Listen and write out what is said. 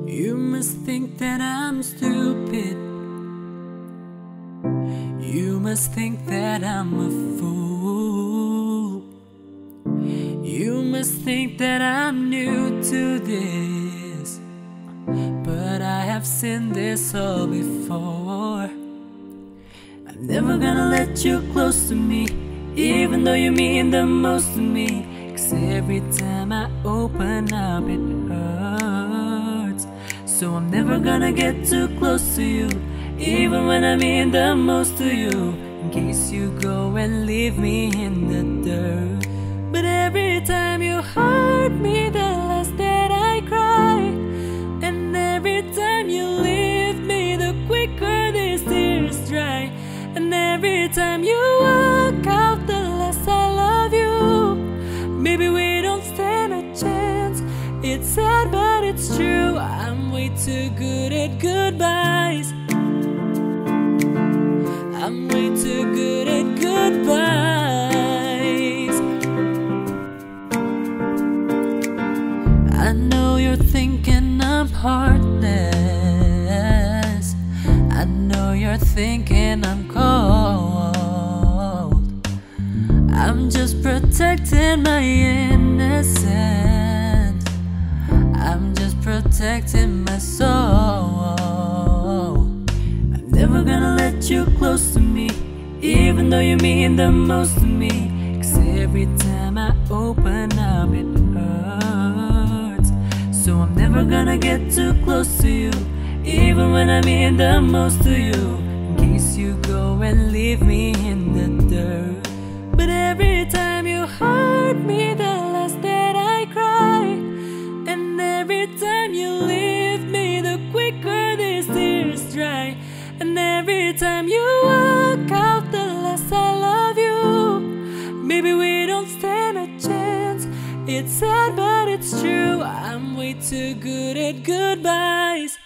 You must think that I'm stupid. You must think that I'm a fool. You must think that I'm new to this, but I have seen this all before. I'm never gonna let you close to me, even though you mean the most to me. 'Cause every time I open up it hurts. So I'm never gonna get too close to you, even when I mean the most to you, in case you go and leave me in the dirt. But every time you hurt me, the less that I cry. And every time you leave me, the quicker these tears dry. And every time you walk out, the less I love you. Maybe we don't stand a chance. It's sad but it's true, I'm way too good at goodbyes. I'm way too good at goodbyes. I know you're thinking I'm heartless. I know you're thinking I'm cold. I'm just protecting my innocence. I'm just protecting my soul. I'm never gonna let you close to me, even though you mean the most to me. 'Cause every time I open up it hurts. So I'm never gonna get too close to you, even when I mean the most to you, in case you go and leave me in the dirt. But every time you hurt me, the less that I cry. And every time you leave me, the quicker these tears dry. And every time you walk out, the less I love you. Maybe we don't stand a chance. It's sad but it's true, I'm way too good at goodbyes.